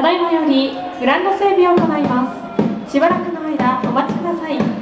ただいまよりグラウンド整備を行います。しばらくの間お待ちください。